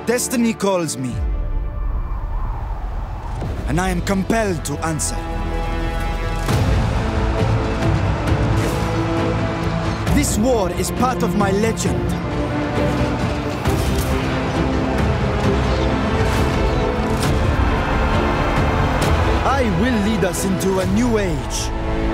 Destiny calls me, and I am compelled to answer. This war is part of my legend. I will lead us into a new age.